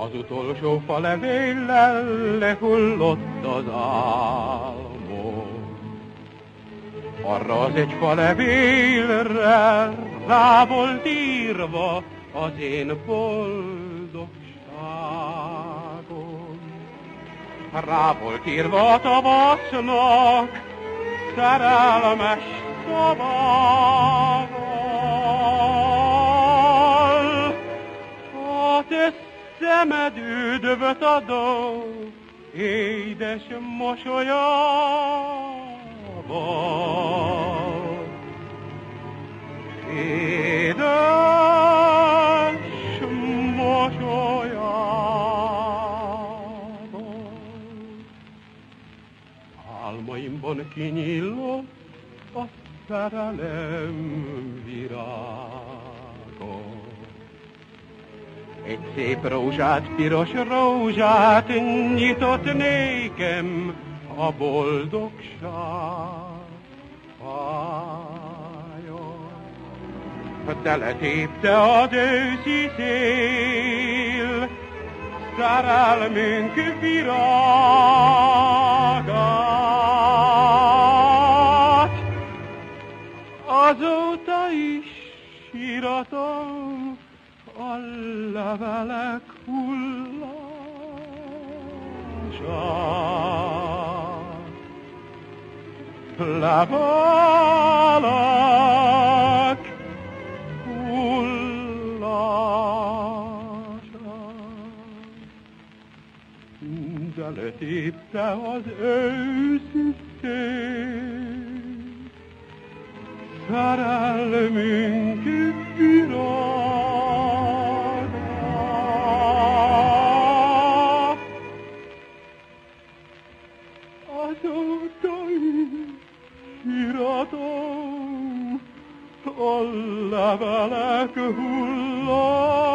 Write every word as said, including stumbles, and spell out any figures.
Az utolsó falevéllel lehullott az álmom. Arra az egy falevélre rá volt írva az én boldogságom. Rá volt írva a tavasznak szerelmes szavával. A te szemed üdvöt adó édes mosolyával. Édes mosolyával. Álmaimban kinyílott a szerelem virága. Egy szép rózsát, piros rózsát nyitott nékem a boldogság fája. Teletépte az őszi szél szerelmünk virágát. Azóta is síratom a levelek hullását. Levelek hullását. De letépte az őszi szél szerelmünk virágát. Azóta is iratom a levelek hullását.